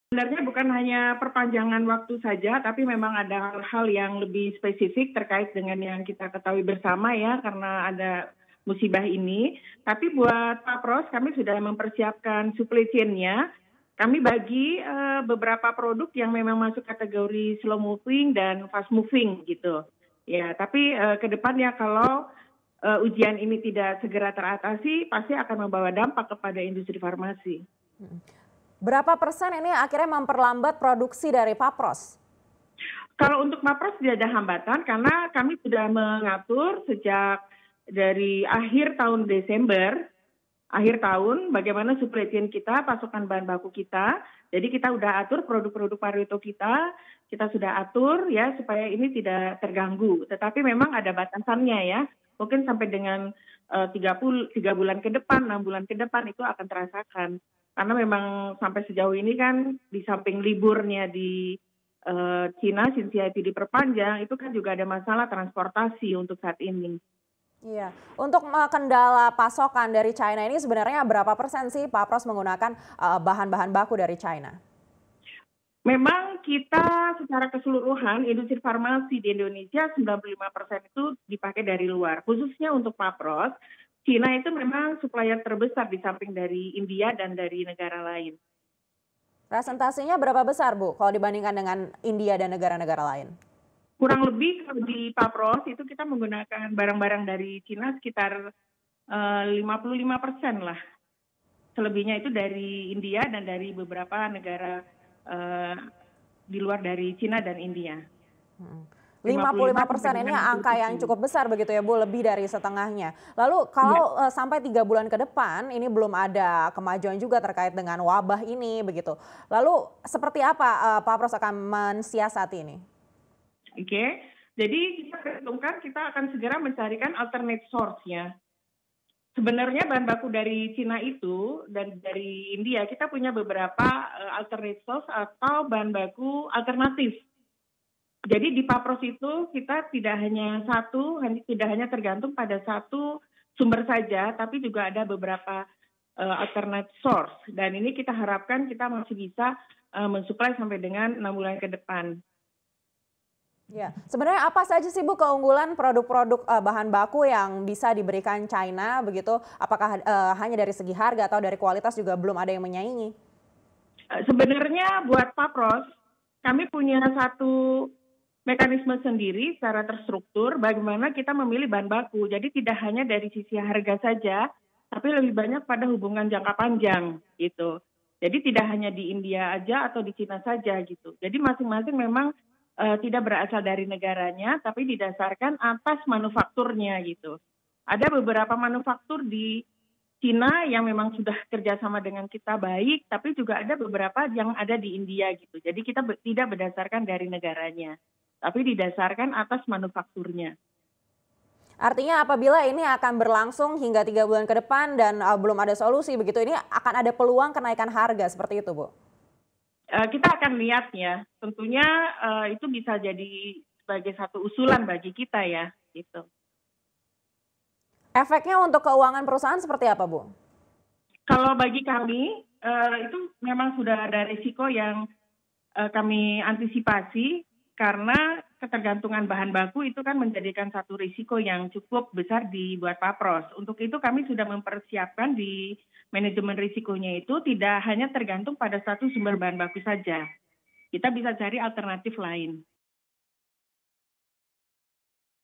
Sebenarnya bukan hanya perpanjangan waktu saja, tapi memang ada hal-hal yang lebih spesifik terkait dengan yang kita ketahui bersama ya, karena ada musibah ini. Tapi buat Pak Pros, kami sudah mempersiapkan supply chain-nya. Kami bagi beberapa produk yang memang masuk kategori slow moving dan fast moving gitu. Ya, tapi ke depannya kalau ujian ini tidak segera teratasi, pasti akan membawa dampak kepada industri farmasi. Berapa persen ini akhirnya memperlambat produksi dari Papros? Kalau untuk Mapres tidak ada hambatan karena kami sudah mengatur sejak dari akhir tahun Desember, akhir tahun bagaimana supply chain kita, pasokan bahan baku kita. Jadi kita sudah atur produk-produk Pareto kita sudah atur ya supaya ini tidak terganggu. Tetapi memang ada batasannya ya. Mungkin sampai dengan 3 bulan ke depan, 6 bulan ke depan itu akan terasakan. Karena memang sampai sejauh ini kan di samping liburnya di Cina, Xinjiang diperpanjang, itu kan juga ada masalah transportasi untuk saat ini. Iya, untuk kendala pasokan dari China ini sebenarnya berapa persen sih Papros menggunakan bahan-bahan baku dari China? Memang kita secara keseluruhan industri farmasi di Indonesia 95% itu dipakai dari luar. Khususnya untuk Papros, Cina itu memang supplier terbesar di samping dari India dan dari negara lain. Presentasinya berapa besar Bu kalau dibandingkan dengan India dan negara-negara lain? Kurang lebih kalau di Papros itu kita menggunakan barang-barang dari Cina sekitar 55% lah. Selebihnya itu dari India dan dari beberapa negara di luar dari Cina dan India. 55% ini angka yang 55-57. cukup besar begitu ya Bu, lebih dari setengahnya. Lalu kalau sampai 3 bulan ke depan ini belum ada kemajuan juga terkait dengan wabah ini begitu. Lalu seperti apa Pak Pros akan mensiasati ini? Oke, jadi kita perhitungkan kita akan segera mencarikan alternate source-nya. Sebenarnya bahan baku dari Cina itu dan dari India kita punya beberapa alternate source atau bahan baku alternatif. Jadi di Papros itu kita tidak hanya tergantung pada satu sumber saja, tapi juga ada beberapa alternate source. Dan ini kita harapkan kita masih bisa mensuplai sampai dengan 6 bulan ke depan. Ya, sebenarnya apa saja sih Bu keunggulan produk-produk bahan baku yang bisa diberikan China begitu? Apakah hanya dari segi harga atau dari kualitas juga belum ada yang menyaingi? Sebenarnya buat Papros, kami punya satu mekanisme sendiri secara terstruktur bagaimana kita memilih bahan baku. Jadi tidak hanya dari sisi harga saja, tapi lebih banyak pada hubungan jangka panjang gitu. Jadi tidak hanya di India aja atau di Cina saja gitu. Jadi masing-masing memang tidak berasal dari negaranya, tapi didasarkan atas manufakturnya gitu. Ada beberapa manufaktur di Cina yang memang sudah kerjasama dengan kita baik, tapi juga ada beberapa yang ada di India gitu. Jadi kita tidak berdasarkan dari negaranya, tapi didasarkan atas manufakturnya. Artinya apabila ini akan berlangsung hingga 3 bulan ke depan dan belum ada solusi begitu, ini akan ada peluang kenaikan harga seperti itu Bu? Kita akan lihat ya, tentunya itu bisa jadi sebagai satu usulan bagi kita ya, gitu. Efeknya untuk keuangan perusahaan seperti apa Bu? Kalau bagi kami, itu memang sudah ada risiko yang kami antisipasi karena ketergantungan bahan baku itu kan menjadikan satu risiko yang cukup besar dibuat Papros. Untuk itu kami sudah mempersiapkan di manajemen risikonya itu tidak hanya tergantung pada satu sumber bahan baku saja. Kita bisa cari alternatif lain.